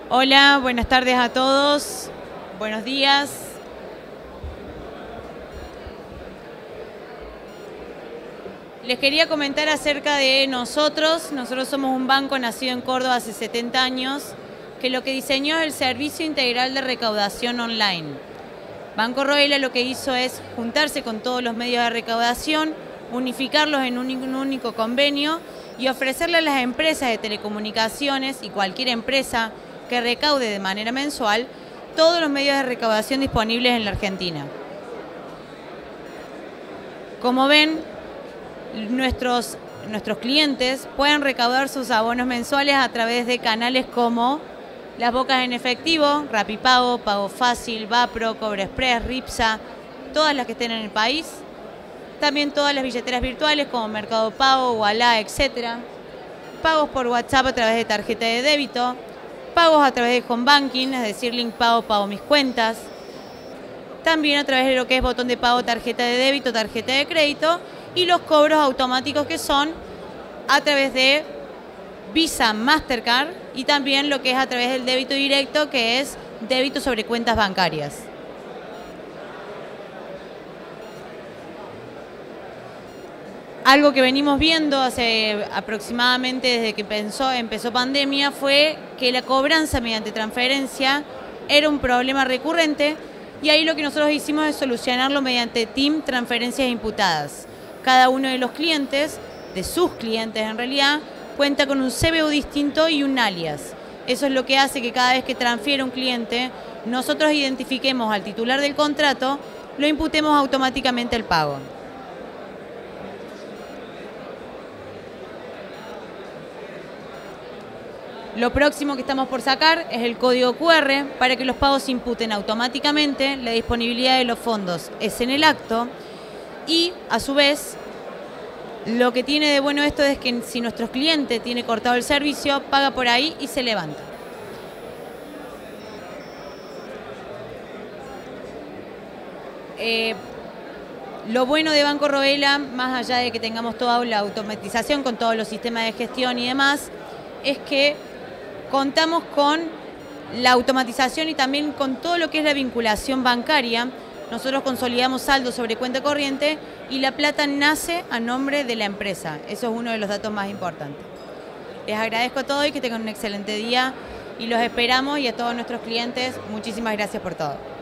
Hola, buenas tardes a todos. Buenos días. Les quería comentar acerca de nosotros. Nosotros somos un banco nacido en Córdoba hace 70 años, que lo que diseñó es el Servicio Integral de Recaudación Online. Banco Roela lo que hizo es juntarse con todos los medios de recaudación, unificarlos en un único convenio y ofrecerle a las empresas de telecomunicaciones y cualquier empresa que recaude de manera mensual todos los medios de recaudación disponibles en la Argentina. Como ven, nuestros clientes pueden recaudar sus abonos mensuales a través de canales como las bocas en efectivo, Rapipago, Pago Fácil, Vapro, Cobra Express, Ripsa, todas las que estén en el país. También todas las billeteras virtuales como Mercado Pago, Ualá, etc. Pagos por WhatsApp a través de tarjeta de débito. Pagos a través de Home Banking, es decir, Link Pago, Pago Mis Cuentas. También a través de lo que es botón de pago, tarjeta de débito, tarjeta de crédito. Y los cobros automáticos que son a través de Visa, Mastercard y también lo que es a través del débito directo, que es débito sobre cuentas bancarias. Algo que venimos viendo hace aproximadamente desde que empezó pandemia fue que la cobranza mediante transferencia era un problema recurrente y ahí lo que nosotros hicimos es solucionarlo mediante TIM Transferencias Imputadas. Cada uno de los clientes, de sus clientes en realidad, cuenta con un CBU distinto y un alias. Eso es lo que hace que cada vez que transfiere un cliente, nosotros identifiquemos al titular del contrato, lo imputemos automáticamente el pago. Lo próximo que estamos por sacar es el código QR para que los pagos se imputen automáticamente. La disponibilidad de los fondos es en el acto y, a su vez, lo que tiene de bueno esto es que si nuestro cliente tiene cortado el servicio, paga por ahí y se levanta. Lo bueno de Banco Roela, más allá de que tengamos toda la automatización con todos los sistemas de gestión y demás, es que contamos con la automatización y también con todo lo que es la vinculación bancaria. Nosotros consolidamos saldo sobre cuenta corriente y la plata nace a nombre de la empresa. Eso es uno de los datos más importantes. Les agradezco a todos y que tengan un excelente día y los esperamos, y a todos nuestros clientes, muchísimas gracias por todo.